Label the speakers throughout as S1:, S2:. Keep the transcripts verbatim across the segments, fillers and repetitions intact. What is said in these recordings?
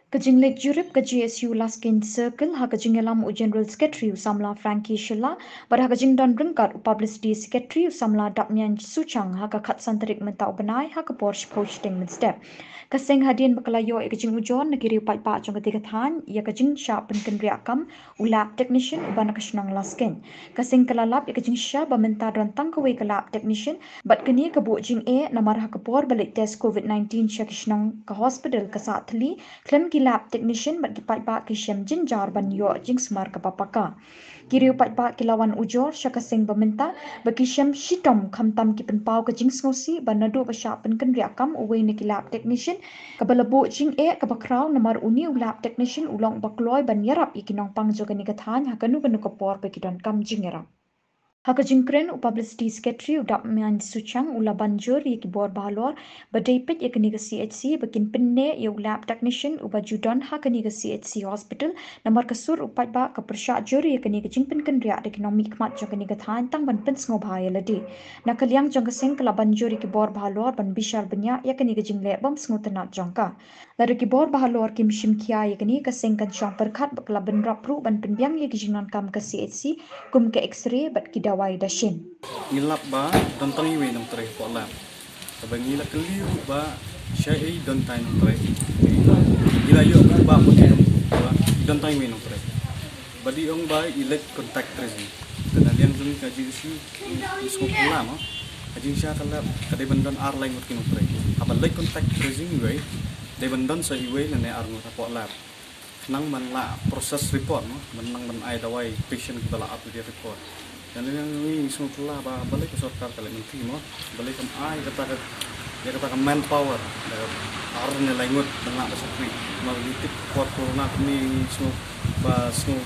S1: Kajing jurip ke J S U Laskein Circle ha kajing elam u General Secretary Samla Frankie Shilla pada kajing don rengkat u Publicity Secretary Samla Dapmian Suchang ha ka khat santarik mentau benai ha ka Porsche posting med step kaseng hadin bakalayo e kajing ujon negeri pat pa jong ketiga than ya kajing sha penken riakam u lab technician u bana kashnong Laskein kaseng kalalap e kajing sha bamenta don tangkawe ka lab technician bat kini ka bu jing e namar ha ka por balik test COVID nineteen sha kashnong ka hospital ka sathli klem lab technician bat gipat ba kisem jinjar ban yo jing smar ka papaka kiriu pat ba kilawan ujor syaka sing bamenta bakisem shitom khamtam ki penpau ka jing ngosi ban nadu ba sha pen kan riakam uwe ni lab technician ka balabu jing e ka bakraw namar uni lab technician ulong bakloi ban yarap ikinong pangjo ka ni ka than hakanu kanu ka por pe kidon kam jing yarap Haka jingkren u Publicity Secretary u Dapmian Suchang u labanjur ye ki bor balor badepet ye kani ka C H C bakin penne ye lab technician u bajudon ha kani ka C H C hospital namar kasur u pat ba ka persya jur ye kani ka jingpen kan ria ekonomi kmat jong kani ka than tang ban pen sngo bhai ladi nakaliang jong ka seng ka labanjur ye ki bor balor ban bishar benya ye kani ka jingle bam sngo tanat jong ka lari ki bor balor kim shim kia ye kani ka seng kan shong perkhat bakla ban rapru ban penbyang ye ki jingnon kam ka C H C kum ka x-ray bat ki dawai dashin
S2: ngilap ba don tang iwe nang tre po lab sabang ngila keliu ba syai don time tre gila yo ba mo ni don time iwe nang tre badi ong ba elect contact tracing kana liang dun ka J S U isko pula mo ajing sya kalap kade bandan ar lain mut kinong tre aba late contact tracing iwe de bandan sa iwe na ne ar mo po lab nang man la process report no menang man ai dawai patient bala update report dan yang ini semua pula ba balik ke sarkar kali menteri mo balik ke ai kata dia kata manpower arne laingut dengan sekri malitik kuat corona ni semua ba semua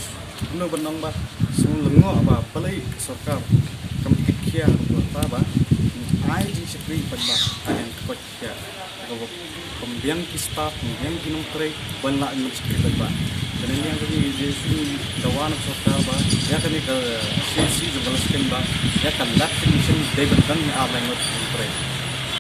S2: no benang ba semua lengo ba balik ke sarkar kam dikit kata ba ai di sekri ba yang kuat ya pembiang ki staff yang kinong tre ban la ni sekri ba dan ini yang kami J S U dawan sarkar ba ya kami ke C H C Laskeiñ ba ya kan lab technician day ban ni ar langot pre